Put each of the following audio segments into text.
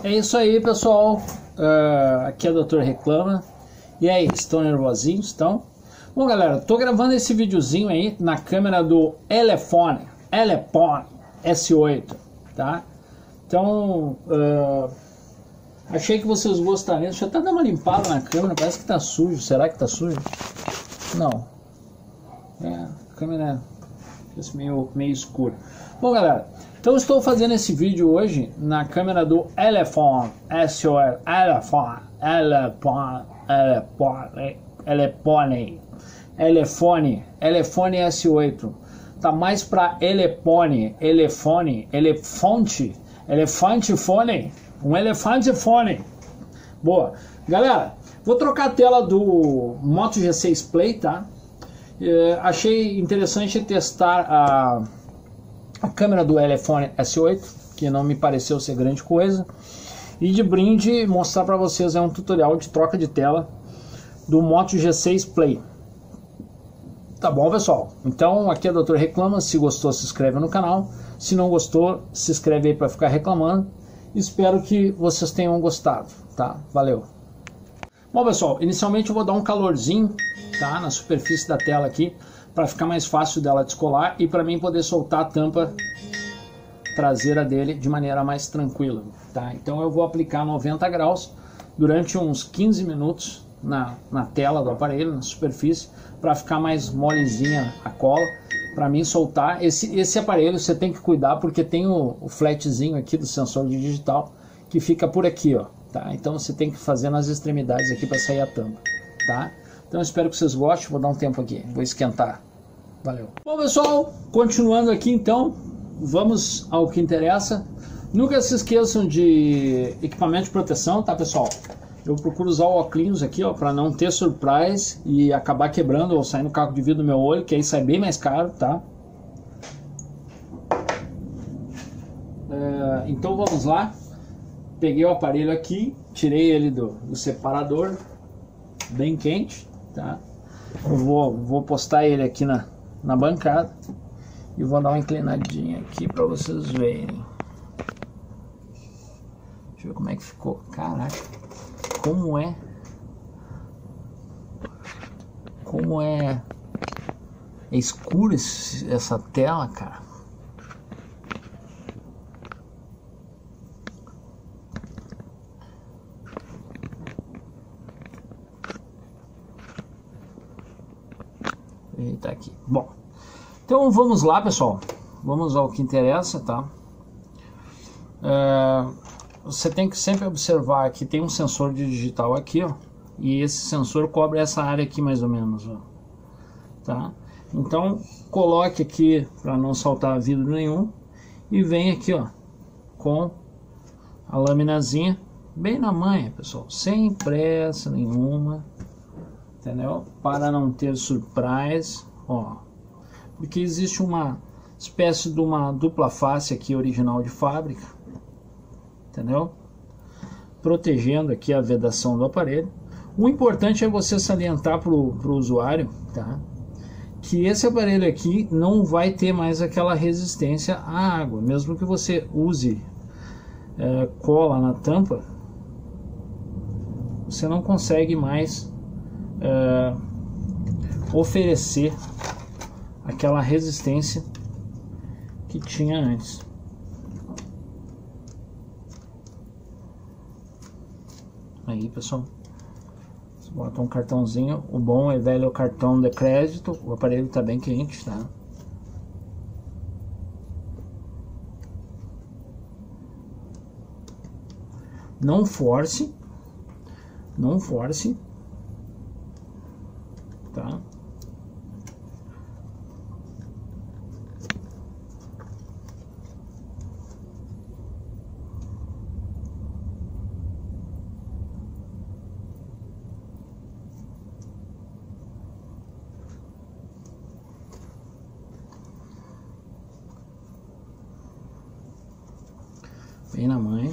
É isso aí, pessoal. Aqui é o Dr. Reclama. E aí, estão nervosinhos? Estão? Bom, galera, tô gravando esse videozinho aí na câmera do Elephone S8, tá? Então, achei que vocês gostariam. Deixa eu até dar uma limpada na câmera, parece que tá sujo. Será que tá sujo? Não. A câmera é meio escura. Bom, galera, então estou fazendo esse vídeo hoje na câmera do Elephone S8, Elephone S8. Tá mais para elefante fone, um elefante fone. Boa, galera, vou trocar a tela do Moto G6 Play, tá? Achei interessante testar a câmera do Elephone S8, que não me pareceu ser grande coisa, e de brinde mostrar para vocês um tutorial de troca de tela do Moto G6 Play. Tá bom, pessoal? Então aqui é o Dr. Reclama. Se gostou, se inscreve no canal. Se não gostou, se inscreve aí para ficar reclamando. Espero que vocês tenham gostado, tá? Valeu! Bom, pessoal, inicialmente eu vou dar um calorzinho, tá, na superfície da tela aqui, para ficar mais fácil dela descolar e para mim poder soltar a tampa traseira dele de maneira mais tranquila, tá? Então eu vou aplicar 90 graus durante uns 15 minutos na tela do aparelho, na superfície, para ficar mais molezinha a cola, para mim soltar. Esse aparelho você tem que cuidar porque tem o flatzinho aqui do sensor de digital que fica por aqui, ó, tá? Então você tem que fazer nas extremidades aqui para sair a tampa, tá? Então eu espero que vocês gostem. Vou dar um tempo aqui, vou esquentar. Valeu. Bom, pessoal, continuando aqui então, vamos ao que interessa. Nunca se esqueçam de equipamento de proteção, tá, pessoal? Eu procuro usar o óculos aqui, ó, para não ter surprise e acabar quebrando ou saindo caco de vidro do meu olho, que aí sai bem mais caro, tá? Então vamos lá. Peguei o aparelho aqui, tirei ele do separador, bem quente, tá? Eu vou postar ele aqui na bancada e vou dar uma inclinadinha aqui para vocês verem. Deixa eu ver como é que ficou. Caraca, como é escuro essa tela, cara. Tá aqui. Bom, então vamos lá, pessoal, vamos ao que interessa, tá? Você tem que sempre observar que tem um sensor de digital aqui, ó, e esse sensor cobre essa área aqui mais ou menos, ó, tá? Então coloque aqui para não saltar vidro nenhum e vem aqui, ó, com a laminazinha bem na manha, pessoal, sem pressa nenhuma, entendeu? Para não ter surprise, ó, porque existe uma espécie de uma dupla face aqui original de fábrica, entendeu? Protegendo aqui a vedação do aparelho. O importante é você salientar para o usuário, tá, que esse aparelho aqui não vai ter mais aquela resistência à água, mesmo que você use cola na tampa, você não consegue mais oferecer aquela resistência que tinha antes. Aí, pessoal, você bota um cartãozinho. O bom é velho cartão de crédito. O aparelho está bem quente, tá? Não force, tá? Bem na manha.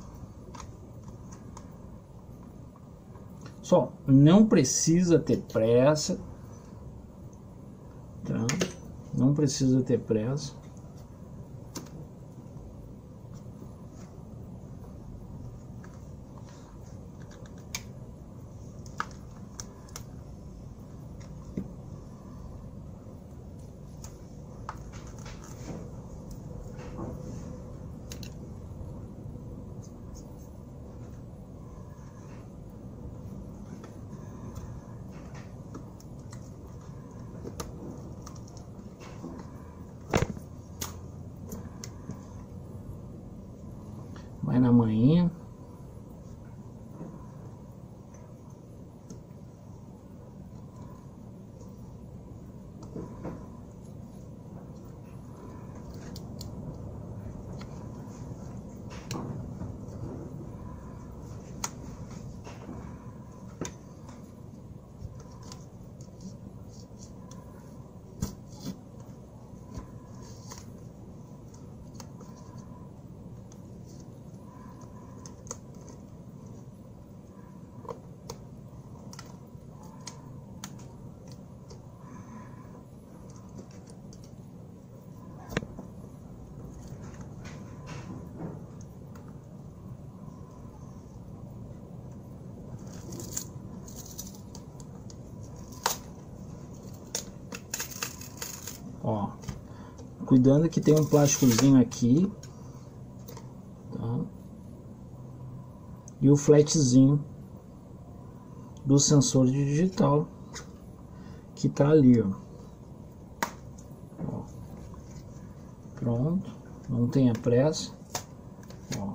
Só não precisa ter pressa, tá? Não precisa ter pressa. Vai na manhinha. Ó, cuidando que tem um plásticozinho aqui, tá? E o flatzinho do sensor de digital que tá ali, ó. Ó. Pronto, não tenha pressa, ó.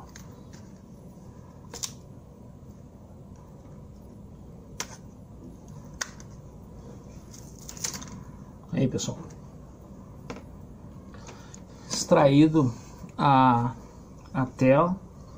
Aí, pessoal, extraído a tela.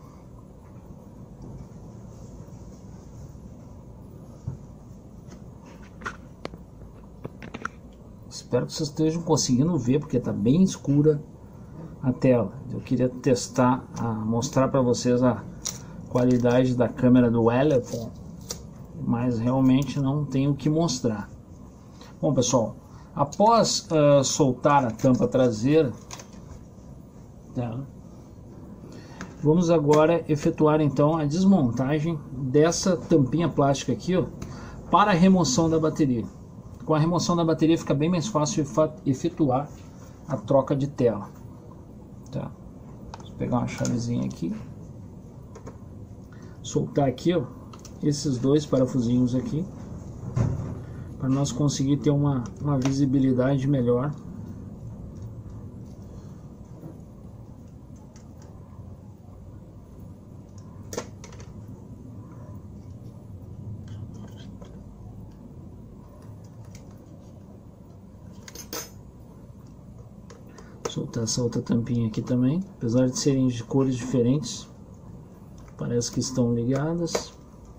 Espero que vocês estejam conseguindo ver, porque está bem escura a tela. Eu queria testar, mostrar para vocês a qualidade da câmera do Elephone, mas realmente não tenho o que mostrar. Bom, pessoal, após soltar a tampa traseira, tá, vamos agora efetuar então a desmontagem dessa tampinha plástica aqui, ó, para a remoção da bateria. Com a remoção da bateria fica bem mais fácil efetuar a troca de tela, tá? Vou pegar uma chavezinha aqui, soltar aqui, ó, esses dois parafusinhos aqui, para nós conseguir ter uma visibilidade melhor. Soltar essa outra tampinha aqui também, apesar de serem de cores diferentes, parece que estão ligadas.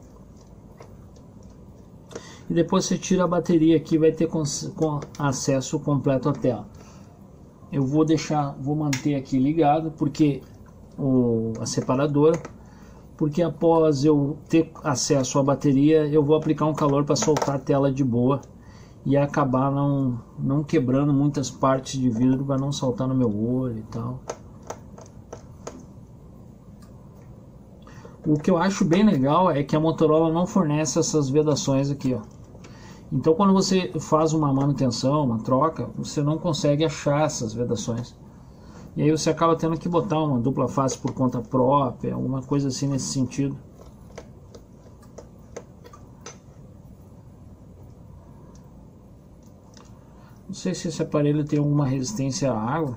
E depois você tira a bateria aqui, vai ter com acesso completo à tela. Eu vou manter aqui ligado, porque a separadora, porque após eu ter acesso à bateria, eu vou aplicar um calor para soltar a tela de boa e acabar não quebrando muitas partes de vidro, para não saltar no meu olho e tal. O que eu acho bem legal é que a Motorola não fornece essas vedações aqui, ó. Então quando você faz uma manutenção, uma troca, você não consegue achar essas vedações. E aí você acaba tendo que botar uma dupla face por conta própria, alguma coisa assim nesse sentido. Não sei se esse aparelho tem alguma resistência à água.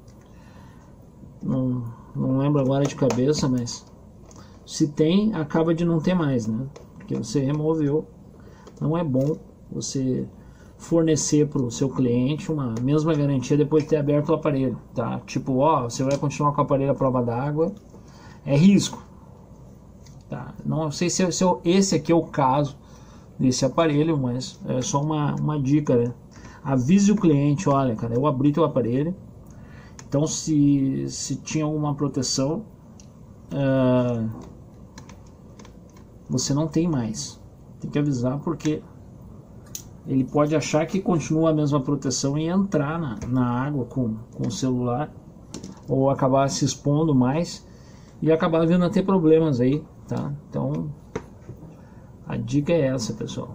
Não lembro agora de cabeça, mas se tem, acaba de não ter mais, né? Porque você removeu. Não é bom você fornecer para o seu cliente uma mesma garantia depois de ter aberto o aparelho, tá? Tipo, ó, você vai continuar com o aparelho à prova d'água, é risco, tá? Não sei se esse aqui é o caso desse aparelho, mas é só uma dica, né? Avise o cliente, olha, cara, eu abri teu aparelho, então se tinha alguma proteção, você não tem mais. Tem que avisar, porque ele pode achar que continua a mesma proteção e entrar na água com o celular, ou acabar se expondo mais e acabar vindo a ter problemas aí, tá? Então a dica é essa, pessoal.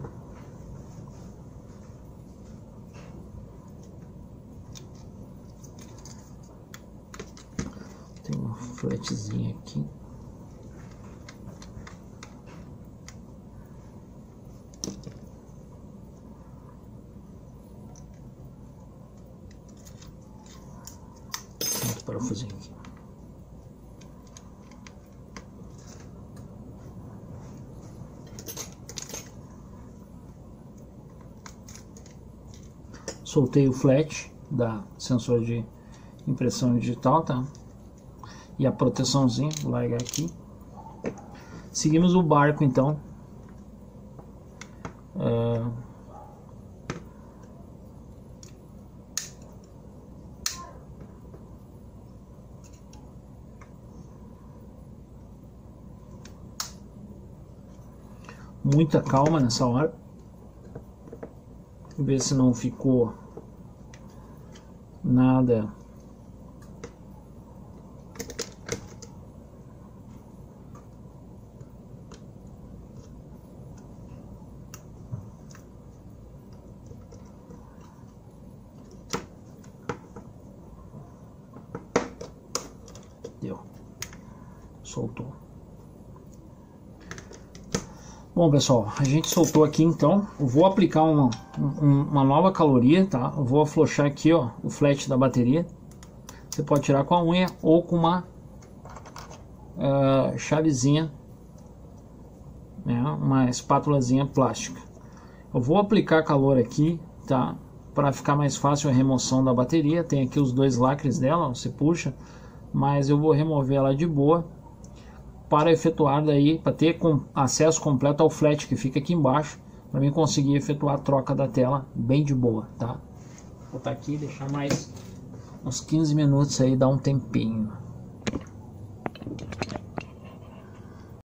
Tem uma fletzinha aqui. Outro parafusinho aqui. soltei o flat da sensor de impressão digital, tá? E a proteçãozinha, vou largar aqui. Seguimos o barco então. Muita calma nessa hora. Ver se não ficou nada deu, soltou. Bom, pessoal, a gente soltou aqui então. Eu vou aplicar uma nova caloria, tá? Eu vou afrouxar aqui, ó, o flat da bateria. Você pode tirar com a unha ou com uma chavezinha, né? Uma espátulazinha plástica. Eu vou aplicar calor aqui, tá? Para ficar mais fácil a remoção da bateria. Tem aqui os dois lacres dela, ó, você puxa, mas eu vou remover ela de boa, para efetuar daí, para ter acesso completo ao flat que fica aqui embaixo, para mim conseguir efetuar a troca da tela bem de boa, tá? Vou botar aqui e deixar mais uns 15 minutos aí, dar um tempinho.